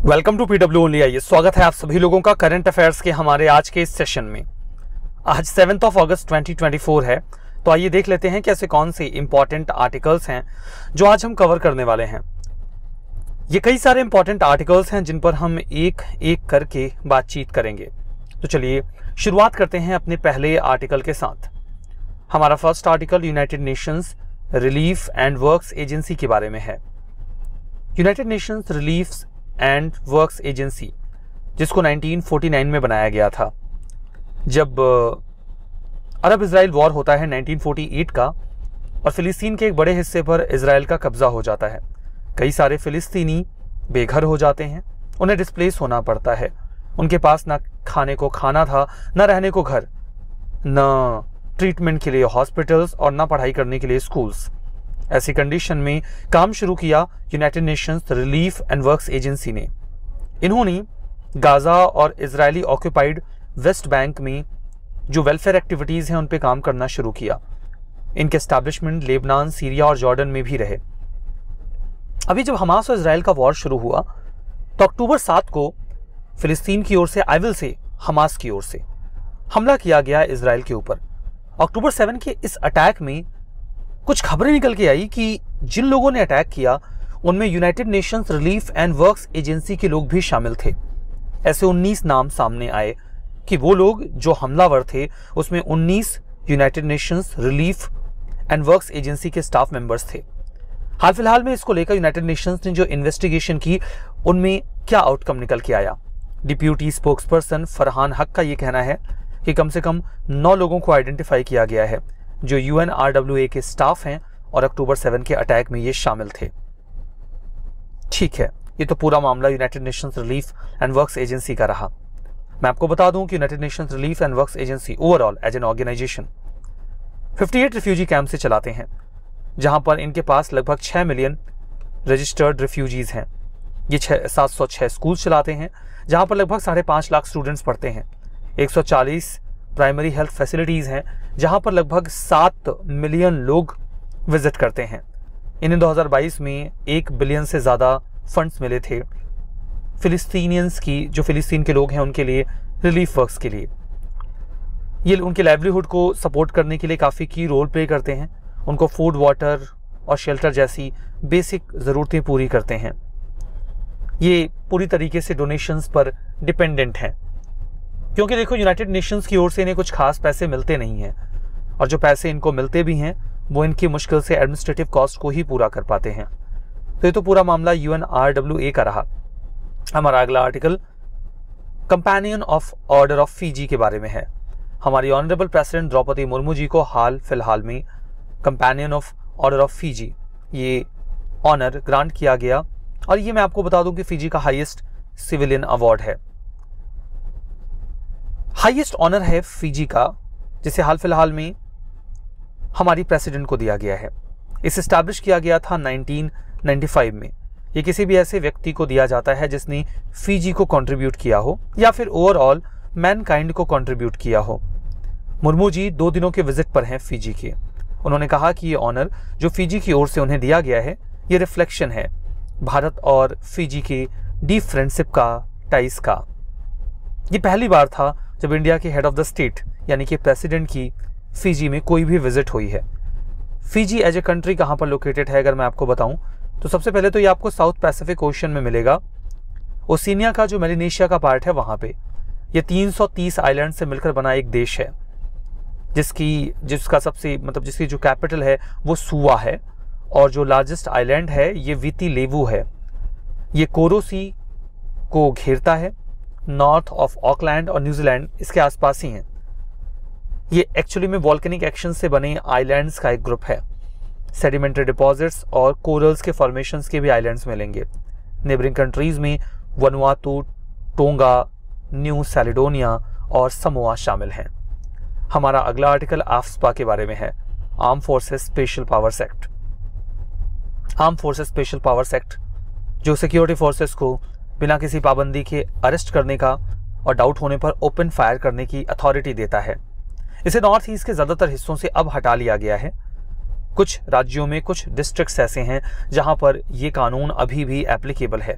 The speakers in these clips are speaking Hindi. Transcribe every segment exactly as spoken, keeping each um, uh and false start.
Welcome to PW only I. स्वागत है आप सभी लोगों का करंट अफेयर्स के हमारे आज के इस सेशन में। आज seventh of August twenty twenty four है, तो आइए देख लेते हैं कि ऐसे कौन से इंपॉर्टेंट आर्टिकल्स हैं जो आज हम कवर करने वाले हैं। ये कई सारे इंपॉर्टेंट आर्टिकल्स हैं जिन पर हम एक एक करके बातचीत करेंगे। तो चलिए शुरुआत करते हैं अपने पहले आर्टिकल के साथ। हमारा first article United Nations Relief and Works Agency के बारे में है। United Nations Relief and Works Agency, जिसको नाइनटीन फोर्टी नाइन में बनाया गया था, जब अरब इजराइल वॉर होता है नाइनटीन फोर्टी एट का, और फिलिस्तीन के एक बड़े हिस्से पर इजराइल का कब्जा हो जाता है। कई सारे फिलिस्तीनी बेघर हो जाते हैं, उन्हें डिस्प्लेस होना पड़ता है। उनके पास ना खाने को खाना था, ना रहने को घर, ना ट्रीटमेंट के लिए हॉस्पिटल्स और ना पढ़ाई करने के लिए स्कूल्स। ऐसी कंडीशन में काम शुरू किया United Nations Relief and Works Agency ने। इन्होंने गाजा और इजरायली ऑक्यूपाइड वेस्ट बैंक में जो वेलफेयर एक्टिविटीज हैं उन पे काम करना शुरू किया। इनके एस्टैब्लिशमेंट लेबनान, सीरिया और जॉर्डन में भी रहे। अभी जब हमास और इजराइल का वॉर शुरू हुआ तो अक्टूबर सात को फिलिस्तीन की ओर से, आइविल से, हमास की ओर से हमला किया गया इजराइल के ऊपर। अक्टूबर सेवन के इस अटैक में कुछ खबरें निकल के आई कि जिन लोगों ने अटैक किया उनमें United Nations Relief and Works Agency के लोग भी शामिल थे। ऐसे उन्नीस नाम सामने आए कि वो लोग जो हमलावर थे उसमें उन्नीस United Nations Relief and Works Agency के स्टाफ मेंबर्स थे। हाल फिलहाल में इसको लेकर यूनाइटेड नेशंस ने जो इन्वेस्टिगेशन की उनमें क्या आउटकम निकल के आया। डिप्यूटी स्पोक्सपर्सन फरहान हक का ये कहना है कि कम से कम नौ लोगों को आइडेंटिफाई किया गया है जो U N R W A के स्टाफ हैं और अक्टूबर सेवन के अटैक में ये शामिल थे। ठीक है, ये तो पूरा मामला United Nations Relief and Works Agency का रहा। मैं आपको बता दूं कि United Nations Relief and Works Agency overall as an organisation अट्ठावन रिफ्यूजी कैंप से चलाते हैं, जहां पर इनके पास लगभग छह मिलियन रजिस्टर्ड रिफ्यूजीज हैं। ये छह सात सौ छह स्कूल चलाते हैं जहां पर लगभग साढ़े पांच लाख स्टूडेंट्स पढ़ते हैं। एक सौ चालीस प्राइमरी हेल्थ फैसिलिटीज हैं जहां पर लगभग सात मिलियन लोग विजिट करते हैं। इन्हें दो हज़ार बाईस में एक बिलियन से ज़्यादा फंड्स मिले थे फिलिस्तीनियंस की, जो फिलिस्तीन के लोग हैं उनके लिए, रिलीफ वर्क्स के लिए। ये उनके लाइवलीहुड को सपोर्ट करने के लिए काफ़ी की रोल प्ले करते हैं। उनको फूड, वाटर और शेल्टर जैसी बेसिक ज़रूरतें पूरी करते हैं। ये पूरी तरीके से डोनेशंस पर डिपेंडेंट हैं, क्योंकि देखो यूनाइटेड नेशंस की ओर से इन्हें कुछ खास पैसे मिलते नहीं हैं, और जो पैसे इनको मिलते भी हैं वो इनकी मुश्किल से एडमिनिस्ट्रेटिव कॉस्ट को ही पूरा कर पाते हैं। तो ये तो पूरा मामला U N R W A का रहा। हमारा अगला article companion of order of Fiji के बारे में है। हमारी ऑनरेबल प्रेसिडेंट द्रौपदी मुर्मू जी को हाल फिलहाल में companion of order of Fiji ये ऑनर ग्रांट किया गया, और ये मैं आपको बता दूं कि फीजी का हाईएस्ट सिविलियन अवार्ड है, हाईएस्ट ऑनर है फीजी का, जिसे हाल फिलहाल में हमारी प्रेसिडेंट को दिया गया है। इसे एस्टैब्लिश किया गया था नाइनटीन नाइंटी फाइव में। ये किसी भी ऐसे व्यक्ति को दिया जाता है जिसने फीजी को कंट्रीब्यूट किया हो या फिर ओवरऑल मैनकाइंड को कंट्रीब्यूट किया हो। मुर्मू जी दो दिनों के विजिट पर हैं फीजी के। उन्होंने कहा कि ये ऑनर जो फीजी की ओर से उन्हें दिया गया है ये रिफ्लेक्शन है भारत और फीजी के डीप फ्रेंडशिप का, टाइज का। ये पहली बार था जब इंडिया के हेड ऑफ द स्टेट यानी कि प्रेसिडेंट की फीजी में कोई भी विजिट हुई है। फीजी एज ए कंट्री कहाँ पर लोकेटेड है अगर मैं आपको बताऊं तो सबसे पहले तो ये आपको साउथ पैसिफिक ओशन में मिलेगा। ओशिनिया का जो मेलिनेशिया का पार्ट है वहाँ पे ये तीन सौ तीस आइलैंड से मिलकर बना एक देश है, जिसकी जिसका सबसे मतलब जिसकी जो कैपिटल है वो सुवा है, और जो लार्जेस्ट आइलैंड है ये वीती लेवू है। ये कोरो सी को घेरता है। नॉर्थ ऑफ ऑकलैंड और न्यूजीलैंड इसके आसपास ही हैं। ये एक्चुअली में वॉल्केनिक एक्शन से बने आइलैंड्स का एक ग्रुप है। सेडिमेंटरी डिपॉजिट्स और कोरल्स के फॉर्मेशंस के भी आइलैंड्स मिलेंगे। नेबरिंग कंट्रीज में वनुआतु, टोंगा, न्यू सैलिडोनिया और समोआ शामिल हैं। हमारा अगला आर्टिकल आफ्स्पा के बारे में है, arm forces special powers act. Arm forces special powers act जो सिक्योरिटी फोर्सेस को बिना किसी पाबंदी के अरेस्ट करने का और डाउट होने पर ओपन फायर करने की अथॉरिटी देता है। इसे नॉर्थ ईस्ट के ज्यादातर हिस्सों से अब हटा लिया गया है। कुछ राज्यों में कुछ डिस्ट्रिक्ट्स ऐसे हैं जहां पर यह कानून अभी भी एप्लीकेबल है।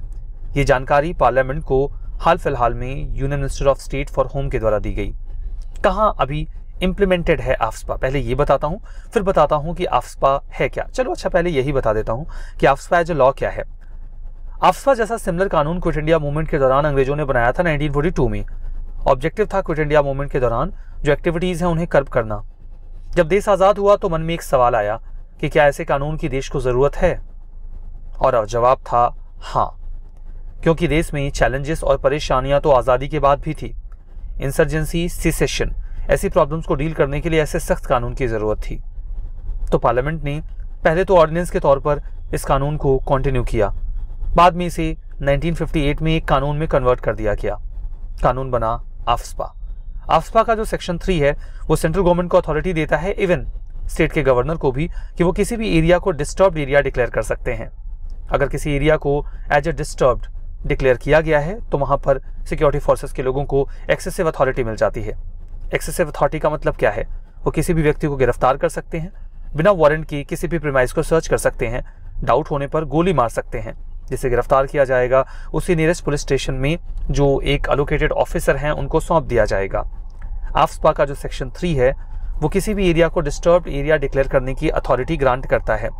ये जानकारी पार्लियामेंट को हाल फिलहाल में union minister of state for home के द्वारा दी गई। कहाँ अभी इम्प्लीमेंटेड है आफ्सपा, पहले ये बताता हूँ, फिर बताता हूँ कि आफ्सपा है क्या। चलो अच्छा पहले यही बता देता हूँ कि आफ्सपा एज ए लॉ क्या है। आफ्सपा जैसा सिमिलर कानून क्विट इंडिया मूवमेंट के दौरान अंग्रेजों ने बनाया था नाइनटीन फोर्टी टू में। ऑब्जेक्टिव था क्विट इंडिया मूवमेंट के दौरान जो एक्टिविटीज हैं उन्हें कर्ब करना। जब देश आजाद हुआ तो मन में एक सवाल आया कि क्या ऐसे कानून की देश को जरूरत है, और जवाब था हाँ, क्योंकि देश में चैलेंजेस और परेशानियां तो आजादी के बाद भी थी। इंसर्जेंसी, सिसेशन, ऐसी प्रॉब्लम्स को डील करने के लिए ऐसे सख्त कानून की जरूरत थी। तो पार्लियामेंट ने पहले तो ऑर्डिनेंस के तौर पर इस कानून को कंटिन्यू किया, बाद में इसे नाइनटीन फिफ्टी एट में एक कानून में कन्वर्ट कर दिया गया। कानून बना आफ्सपा। आफ्सपा का जो सेक्शन थ्री है वो सेंट्रल गवर्नमेंट को अथॉरिटी देता है, इवन स्टेट के गवर्नर को भी, कि वो किसी भी एरिया को डिस्टर्ब्ड एरिया डिक्लेयर कर सकते हैं। अगर किसी एरिया को एज ए डिस्टर्ब्ड डिक्लेयर किया गया है तो वहां पर सिक्योरिटी फोर्सेस के लोगों को एक्सेसिव अथॉरिटी मिल जाती है। एक्सेसिव अथॉरिटी का मतलब क्या है? वो किसी भी व्यक्ति को गिरफ्तार कर सकते हैं, बिना वारंट की किसी भी प्रीमाइस को सर्च कर सकते हैं, डाउट होने पर गोली मार सकते हैं। जिसे गिरफ्तार किया जाएगा उसी नियरेस्ट पुलिस स्टेशन में जो एक एलोकेटेड ऑफिसर हैं उनको सौंप दिया जाएगा। आफ्सपा का जो सेक्शन थ्री है वो किसी भी एरिया को डिस्टर्ब्ड एरिया डिक्लेयर करने की अथॉरिटी ग्रांट करता है।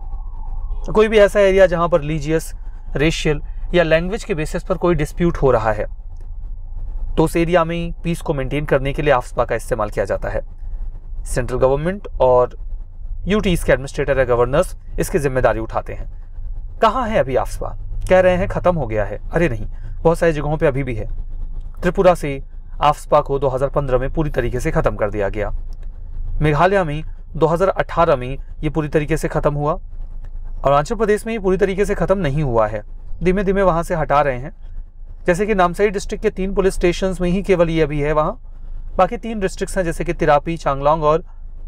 कोई भी ऐसा एरिया जहां पर रिलीजियस, रेशियल या लैंग्वेज के बेसिस पर कोई डिस्प्यूट हो रहा है तो उस एरिया में पीस को मेंटेन करने के लिए आफ्सपा का इस्तेमाल किया जाता है। सेंट्रल गवर्नमेंट और यूटीज के एडमिनिस्ट्रेटर या गवर्नर्स इसकी जिम्मेदारी उठाते हैं। कहाँ है अभी आफ्सपा? कह रहे हैं खत्म हो गया है। अरे नहीं, बहुत सारी जगहों पे अभी भी है। त्रिपुरा से आफ्सपा को दो हज़ार पंद्रह में पूरी तरीके से खत्म कर दिया गया। मेघालय में दो हज़ार अठारह में ये पूरी तरीके से खत्म हुआ। अरुणाचल प्रदेश में ये पूरी तरीके से खत्म नहीं हुआ है, धीमे धीमे वहां से हटा रहे हैं। जैसे कि नामसाई डिस्ट्रिक्ट के तीन पुलिस स्टेशन में ही केवल ये अभी है वहां, बाकी तीन डिस्ट्रिक्ट्स हैं जैसे कि तिरापी, चांगलांग और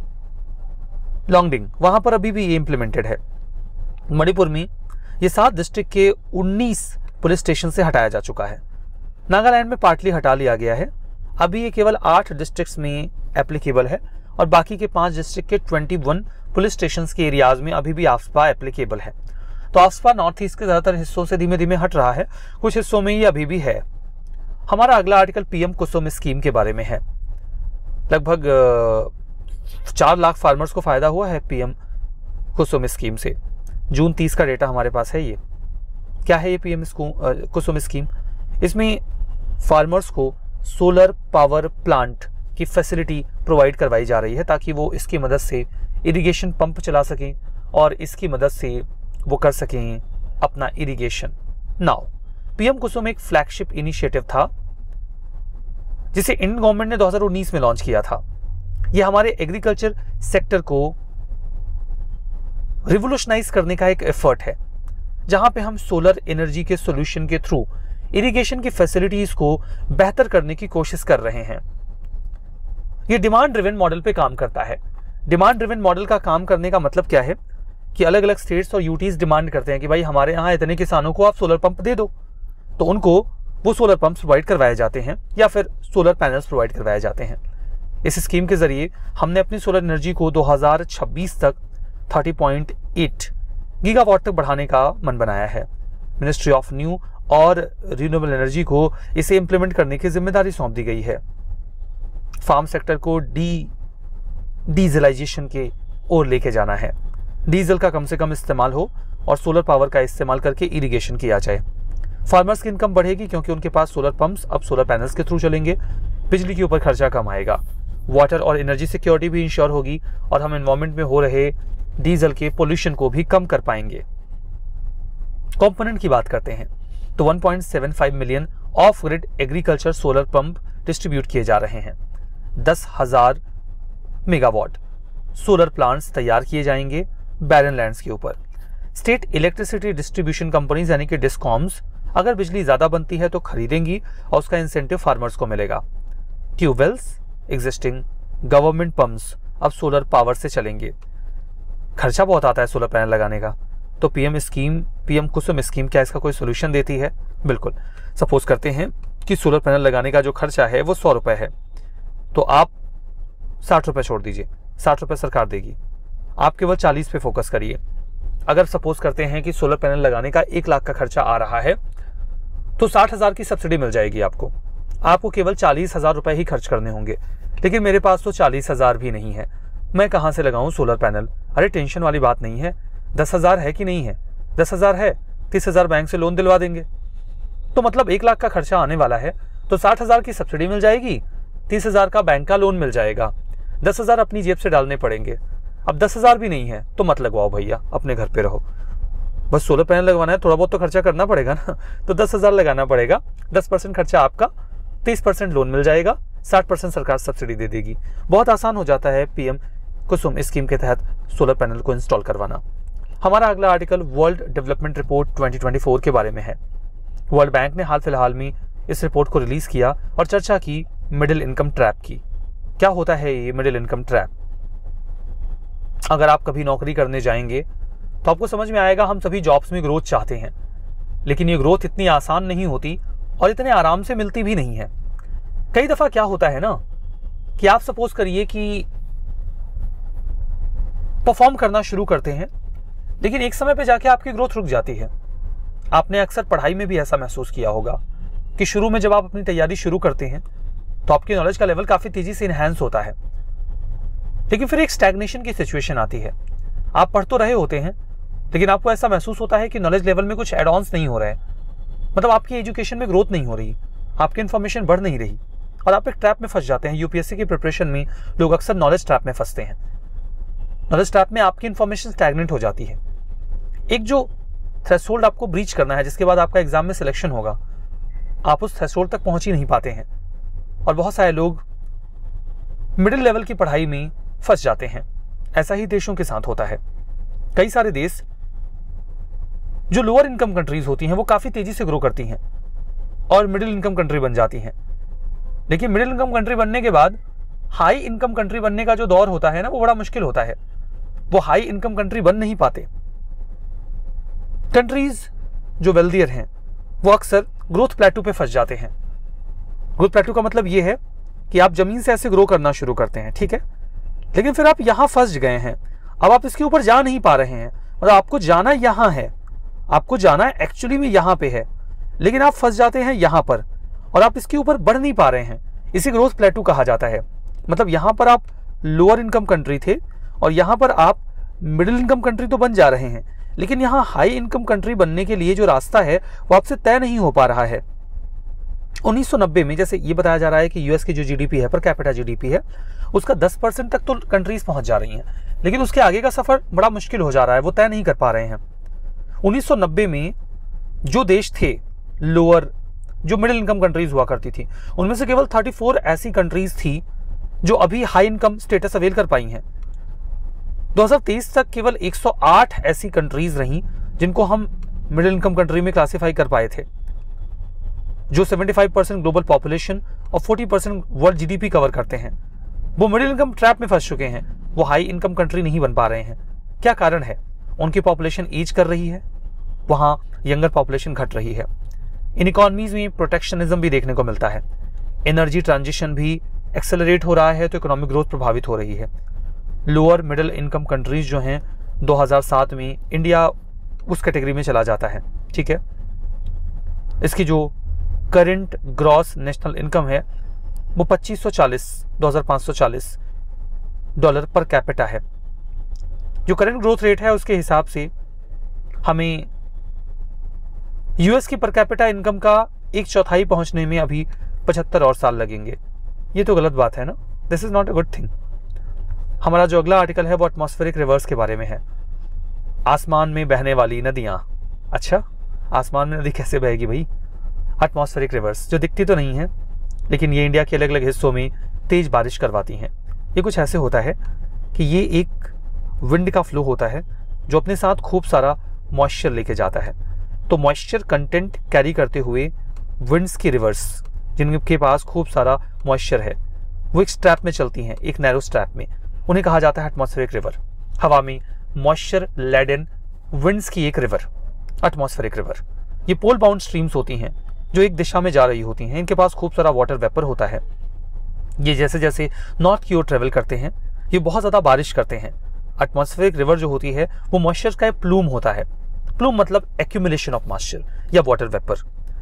लॉन्गडिंग, वहां पर अभी भी ये इंप्लीमेंटेड है। मणिपुर में ये सात डिस्ट्रिक्ट के उन्नीस पुलिस स्टेशन से हटाया जा चुका है। नागालैंड में पार्टली हटा लिया गया है, अभी ये केवल आठ डिस्ट्रिक्ट्स में एप्लीकेबल है और बाकी के पांच डिस्ट्रिक्ट के इक्कीस पुलिस स्टेशन के एरियाज में अभी भी आफ्सपा एप्लीकेबल है। तो आफ्सपा नॉर्थ ईस्ट के ज्यादातर हिस्सों से धीमे धीमे हट रहा है, कुछ हिस्सों में ये अभी भी है। हमारा अगला आर्टिकल पीएम कुसुम स्कीम के बारे में है। लगभग चार लाख फार्मर्स को फायदा हुआ है पीएम कुसुम स्कीम से। जून तीस का डेटा हमारे पास है। ये क्या है ये पीएम कुसुम स्कीम? इसमें फार्मर्स को सोलर पावर प्लांट की फैसिलिटी प्रोवाइड करवाई जा रही है ताकि वो इसकी मदद से इरिगेशन पंप चला सकें और इसकी मदद से वो कर सकें अपना इरिगेशन। नाउ पीएम कुसुम एक फ्लैगशिप इनिशिएटिव था जिसे इंडियन गवर्नमेंट ने दो हज़ार उन्नीस में लॉन्च किया था। यह हमारे एग्रीकल्चर सेक्टर को रिवोल्यूशनाइज करने का एक एफर्ट है, जहां पे हम सोलर एनर्जी के सॉल्यूशन के थ्रू इरिगेशन की फैसिलिटीज को बेहतर करने की कोशिश कर रहे हैं। यह डिमांड ड्रिवन मॉडल पे काम करता है। डिमांड ड्रिवन मॉडल का काम करने का मतलब क्या है कि अलग अलग स्टेट्स और यूटीज डिमांड करते हैं कि भाई हमारे यहाँ इतने किसानों को आप सोलर पंप दे दो, तो उनको वो सोलर पंप प्रोवाइड करवाए जाते हैं या फिर सोलर पैनल्स प्रोवाइड करवाए जाते हैं। इस स्कीम के जरिए हमने अपनी सोलर एनर्जी को दो हज़ार छब्बीस तक तीस पॉइंट आठ गीगावाट तक बढ़ाने का मन बनाया है। मिनिस्ट्री ऑफ न्यू और रिन्यूएबल एनर्जी को इसे इंप्लीमेंट करने की जिम्मेदारी सौंप दी गई है। फार्म सेक्टर को डी डीजलाइजेशन के ओर लेके जाना है। डीजल का कम से कम इस्तेमाल हो और सोलर पावर का इस्तेमाल करके इरिगेशन किया जाए। फार्मर्स की इनकम बढ़ेगी क्योंकि उनके पास सोलर पंप्स अब सोलर पैनल्स के थ्रू चलेंगे। बिजली के ऊपर खर्चा कम आएगा, वाटर और एनर्जी सिक्योरिटी भी इंश्योर होगी और हम एनवायरमेंट में हो रहे डीजल के पोल्यूशन को भी कम कर पाएंगे। कंपोनेंट की बात करते हैं तो one point seven five million off grid agriculture solar pump distribute किए जा रहे हैं। दस हजार मेगावाट सोलर प्लांट्स तैयार किए जाएंगे बैरन लैंड्स के ऊपर। स्टेट इलेक्ट्रिसिटी डिस्ट्रीब्यूशन कंपनीज यानी कि डिस्कॉम्स अगर बिजली ज्यादा बनती है तो खरीदेंगी और उसका इंसेंटिव फार्मर्स को मिलेगा। ट्यूबवेल्स, एग्जिस्टिंग गवर्नमेंट पंप्स अब सोलर पावर से चलेंगे। खर्चा बहुत आता है सोलर पैनल लगाने का, तो PM scheme PM Kusum scheme क्या इसका कोई सोल्यूशन देती है? बिल्कुल। सपोज करते हैं कि सोलर पैनल लगाने का जो खर्चा है वो सौ रुपए है, तो आप साठ रुपए छोड़ दीजिए, साठ रुपए सरकार देगी, आप केवल चालीस पे फोकस करिए। अगर सपोज करते हैं कि सोलर पैनल लगाने का एक लाख का खर्चा आ रहा है तो साठ हजार की सब्सिडी मिल जाएगी आपको। आपको केवल चालीस हजार रुपए ही खर्च करने होंगे। लेकिन मेरे पास तो चालीस हजार भी नहीं है, मैं कहाँ से लगाऊं सोलर पैनल? अरे टेंशन वाली बात नहीं है, दस हजार है कि नहीं है? दस हजार है, तीस हजार बैंक से लोन दिलवा देंगे। तो मतलब एक लाख का खर्चा आने वाला है, तो साठ हजार की सब्सिडी मिल जाएगी, तीस हजार का बैंक का लोन मिल जाएगा, दस हजार अपनी जेब से डालने पड़ेंगे। अब दस हजार भी नहीं है तो मत लगवाओ भैया, अपने घर पे रहो। बस सोलर पैनल लगवाना है, थोड़ा बहुत तो खर्चा करना पड़ेगा ना, तो दस हजार लगाना पड़ेगा। दस परसेंट खर्चा आपका, तीस परसेंट लोन मिल जाएगा, साठ परसेंट सरकार सब्सिडी दे देगी। बहुत आसान हो जाता है पीएम कुसुम स्कीम के तहत सोलर पैनल को इंस्टॉल करवाना। हमारा अगला article world development report twenty twenty four के बारे में है। वर्ल्ड बैंक ने हाल फिलहाल में इस रिपोर्ट को रिलीज किया और चर्चा की मिडिल इनकम ट्रैप की। क्या होता है ये मिडिल इनकम ट्रैप? अगर आप कभी नौकरी करने जाएंगे तो आपको समझ में आएगा, हम सभी जॉब्स में ग्रोथ चाहते हैं, लेकिन ये ग्रोथ इतनी आसान नहीं होती और इतने आराम से मिलती भी नहीं है। कई दफा क्या होता है ना कि आप सपोज करिए कि परफॉर्म करना शुरू करते हैं, लेकिन एक समय पे जाके आपकी ग्रोथ रुक जाती है। आपने अक्सर पढ़ाई में भी ऐसा महसूस किया होगा कि शुरू में जब आप अपनी तैयारी शुरू करते हैं तो आपकी नॉलेज का लेवल काफी तेजी से इनहैंस होता है, लेकिन फिर एक स्टैग्नेशन की सिचुएशन आती है। आप पढ़ तो रहे होते हैं, लेकिन आपको ऐसा महसूस होता है कि नॉलेज लेवल में कुछ एड ऑन्स नहीं हो रहा है, मतलब आपकी एजुकेशन में ग्रोथ नहीं हो रही, आपकी इन्फॉर्मेशन बढ़ नहीं रही और आप एक ट्रैप में फंस जाते हैं। यूपीएससी की प्रिपरेशन में लोग अक्सर नॉलेज ट्रैप में फंसते हैं। नॉलेज ट्रैप में आपकी इन्फॉर्मेशन स्टैग्नेंट हो जाती है। एक जो थ्रेशोल्ड आपको ब्रीच करना है, जिसके बाद आपका एग्जाम में सिलेक्शन होगा, आप उस थ्रेशोल्ड तक पहुंच ही नहीं पाते हैं और बहुत सारे लोग मिडिल लेवल की पढ़ाई में फंस जाते हैं। ऐसा ही देशों के साथ होता है। कई सारे देश जो लोअर इनकम कंट्रीज होती हैं वो काफी तेजी से ग्रो करती हैं और मिडिल इनकम कंट्री बन जाती हैं, लेकिन मिडिल इनकम कंट्री बनने के बाद हाई इनकम कंट्री बनने का जो दौर होता है ना, वो बड़ा मुश्किल होता है। वो हाई इनकम कंट्री बन नहीं पाते। कंट्रीज जो वेल्दियर हैं वो अक्सर ग्रोथ प्लेटू पे फंस जाते हैं। ग्रोथ प्लेटू का मतलब ये है कि आप जमीन से ऐसे ग्रो करना शुरू करते हैं, ठीक है, लेकिन फिर आप यहां फंस गए हैं। अब आप इसके ऊपर जा नहीं पा रहे हैं, मतलब आपको जाना यहां है, आपको जाना एक्चुअली में यहां पे है, लेकिन आप फंस जाते हैं यहां पर और आप इसके ऊपर बढ़ नहीं पा रहे हैं। इसी ग्रोथ प्लेटू कहा जाता है। मतलब यहां पर आप लोअर इनकम कंट्री थे और यहां पर आप मिडिल इनकम कंट्री तो बन जा रहे हैं, लेकिन यहां हाई इनकम कंट्री बनने के लिए जो रास्ता है वो आपसे तय नहीं हो पा रहा है। उन्नीस सौ नब्बे में जैसे ये बताया जा रहा है कि यूएस की जो जीडीपी है, पर कैपिटा जीडीपी है, उसका दस परसेंट तक तो कंट्रीज पहुंच जा रही हैं, लेकिन उसके आगे का सफर बड़ा मुश्किल हो जा रहा है, वो तय नहीं कर पा रहे हैं। उन्नीस सौ नब्बे में जो देश थे लोअर, जो मिडिल इनकम कंट्रीज हुआ करती थी, उनमें से केवल चौंतीस ऐसी कंट्रीज थी जो अभी हाई इनकम स्टेटस अवेल कर पाई हैं। दो हज़ार तेईस तक केवल एक सौ आठ ऐसी कंट्रीज रहीं जिनको हम मिडिल इनकम कंट्री में क्लासिफाई कर पाए थे, जो पचहत्तर परसेंट ग्लोबल पॉपुलेशन और चालीस परसेंट वर्ल्ड जीडीपी कवर करते हैं। वो मिडिल इनकम ट्रैप में फंस चुके हैं, वो हाई इनकम कंट्री नहीं बन पा रहे हैं। क्या कारण है? उनकी पॉपुलेशन एज कर रही है, वहां यंगर पॉपुलेशन घट रही है। इन इकोनॉमीज में प्रोटेक्शनिज्म भी देखने को मिलता है। एनर्जी ट्रांजिशन भी एक्सेलरेट हो रहा है, तो इकोनॉमिक ग्रोथ प्रभावित हो रही है। लोअर मिडिल इनकम कंट्रीज जो हैं, दो हज़ार सात में इंडिया उस कैटेगरी में चला जाता है, ठीक है। इसकी जो करंट ग्रॉस नेशनल इनकम है वो पच्चीस सौ चालीस दो हज़ार पाँच सौ चालीस डॉलर पर कैपिटा है। जो करंट ग्रोथ रेट है उसके हिसाब से हमें यूएस की पर कैपिटा इनकम का एक चौथाई पहुंचने में अभी पचहत्तर और साल लगेंगे। ये तो गलत बात है ना, this is not a good thing. हमारा जो अगला आर्टिकल है वो एटमॉस्फेरिक रिवर्स के बारे में है। आसमान में बहने वाली नदियां। अच्छा, आसमान में नदी कैसे बहेगी भाई? एटमॉस्फेरिक रिवर्स जो दिखती तो नहीं है, लेकिन ये इंडिया के अलग अलग हिस्सों में तेज बारिश करवाती हैं। ये कुछ ऐसे होता है कि ये एक विंड का फ्लो होता है जो अपने साथ खूब सारा मॉइस्चर लेके जाता है। तो मॉइस्चर कंटेंट कैरी करते हुए विंड्स की रिवर्स, जिनके पास खूब सारा मॉइस्चर है, वो एक स्ट्रैप में चलती हैं, एक नैरो स्ट्रैप में। उन्हें कहा जाता है एटमॉस्फेरिक रिवर। हवा में मॉइस्चर लेडन विंड्स की एक रिवर, एटमॉस्फेरिक रिवर। ये पोल बाउंड स्ट्रीम्स होती हैं जो एक दिशा में जा रही होती हैं। इनके पास खूब सारा वाटर वेपर होता है। ये जैसे जैसे नॉर्थ की ओर ट्रेवल करते हैं, ये बहुत ज्यादा बारिश करते हैं। एटमॉस्फेरिक रिवर जो होती है वो मॉइस्चर का एक प्लूम होता है। प्लूम मतलब एक्यूमुलेशन ऑफ मॉइस्चर या वाटर वेपर।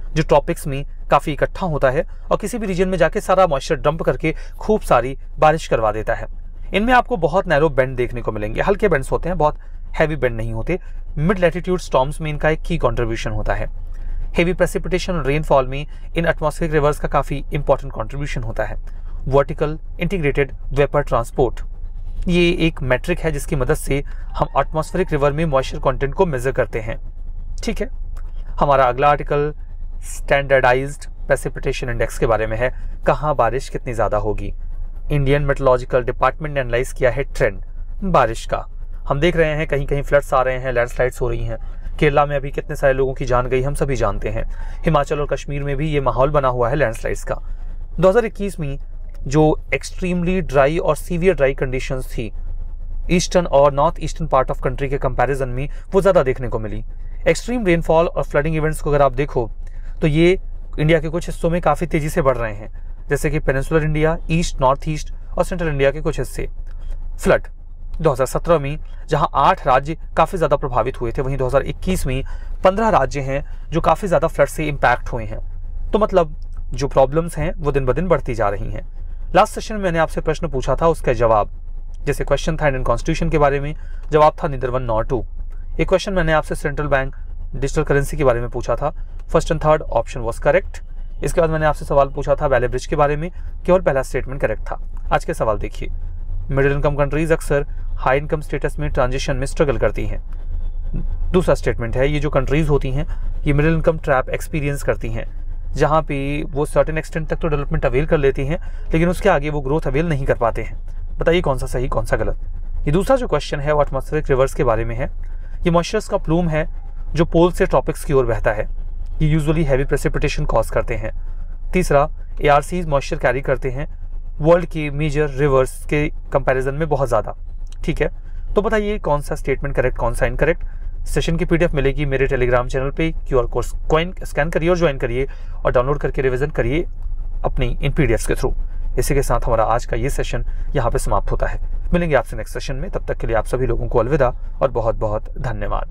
जो ट्रॉपिक्स में काफ़ी इकट्ठा होता है और किसी भी रीजन में जाके सारा मॉइस्चर डंप करके खूब सारी बारिश करवा देता है। इनमें आपको बहुत नैरो बेंड देखने को मिलेंगे, हल्के बेंड्स होते हैं, बहुत हैवी बेंड नहीं होते। मिड लैटिट्यूड स्टॉर्म्स में इनका एक की कंट्रीब्यूशन होता है। हेवी प्रेसिपिटेशन और रेनफॉल में इन एटमॉस्फेरिक रिवर्स का काफ़ी इंपॉर्टेंट कंट्रीब्यूशन होता है। वर्टिकल इंटीग्रेटेड वेपर ट्रांसपोर्ट, ये एक मैट्रिक है जिसकी मदद से हम एटमॉस्फेरिक रिवर में मॉइस्चर कंटेंट को मेजर करते हैं। ठीक है, हमारा अगला आर्टिकल स्टैंडर्डाइज्ड प्रेसिपिटेशन इंडेक्स के बारे में है। कहाँ बारिश कितनी ज़्यादा होगी। इंडियन मेट्रोलॉजिकल डिपार्टमेंट ने एनालाइज किया है ट्रेंड बारिश का। हम देख रहे हैं कहीं कहीं फ्लड्स आ रहे हैं, लैंडस्लाइड्स हो रही हैं। केरला में अभी कितने सारे लोगों की जान गई हम सभी जानते हैं। हिमाचल और कश्मीर में भी ये माहौल बना हुआ है लैंडस्लाइड्स का। दो हज़ार इक्कीस में जो एक्सट्रीमली ड्राई और सीवियर ड्राई कंडीशंस थी ईस्टर्न और north eastern part of country के कंपैरिजन में, वो ज़्यादा देखने को मिली। एक्सट्रीम रेनफॉल और फ्लडिंग इवेंट्स को अगर आप देखो तो ये इंडिया के कुछ हिस्सों में काफ़ी तेज़ी से बढ़ रहे हैं, जैसे कि peninsular India, east, north east और सेंट्रल इंडिया के कुछ हिस्से। फ्लड दो हज़ार सत्रह में जहां आठ राज्य काफ़ी ज़्यादा प्रभावित हुए थे, वहीं दो हज़ार इक्कीस में पंद्रह राज्य हैं जो काफ़ी ज़्यादा फ्लड से इम्पैक्ट हुए हैं। तो मतलब जो प्रॉब्लम्स हैं वो दिन ब दिन बढ़ती जा रही हैं। लास्ट सेशन में मैंने आपसे प्रश्न पूछा था, उसका जवाब, जैसे क्वेश्चन था इंडियन कॉन्स्टिट्यूशन के बारे में, जवाब था नीदर वन नॉर टू। एक क्वेश्चन मैंने आपसे सेंट्रल बैंक डिजिटल करेंसी के बारे में पूछा था, first and third option was correct. इसके बाद मैंने आपसे सवाल पूछा था वैली ब्रिज के बारे में, केवल पहला स्टेटमेंट करेक्ट था। आज के सवाल देखिए, मिडिल इनकम कंट्रीज अक्सर हाई इनकम स्टेटस में ट्रांजिशन में स्ट्रगल करती हैं। दूसरा स्टेटमेंट है, ये जो कंट्रीज होती हैं ये मिडिल इनकम ट्रैप एक्सपीरियंस करती हैं, जहाँ पे वो सर्टेन एक्सटेंट तक तो डेवलपमेंट अवेल कर लेती हैं लेकिन उसके आगे वो ग्रोथ अवेल नहीं कर पाते हैं। बताइए कौन सा सही कौन सा गलत। ये दूसरा जो क्वेश्चन है वो एटमॉस्फेरिक रिवर्स के बारे में है। ये मॉइस्चर्स का प्लूम है जो पोल से ट्रॉपिक्स की ओर बहता है। ये यूजुअली हैवी प्रेसिपिटेशन कॉज करते हैं। तीसरा, एआरसीज मॉइस्चर कैरी करते हैं वर्ल्ड की मेजर रिवर्स के कंपैरिजन में बहुत ज़्यादा। ठीक है, तो बताइए कौन सा स्टेटमेंट करेक्ट कौन सा इनकरेक्ट। सेशन की पीडीएफ मिलेगी मेरे टेलीग्राम चैनल पे, क्यूआर कोड कॉइन स्कैन करिए और ज्वाइन करिए और डाउनलोड करके रिवीजन करिए अपनी इन पीडीएफ्स के थ्रू। इसी के साथ हमारा आज का ये सेशन यहाँ पे समाप्त होता है। मिलेंगे आपसे नेक्स्ट सेशन में, तब तक के लिए आप सभी लोगों को अलविदा और बहुत बहुत धन्यवाद।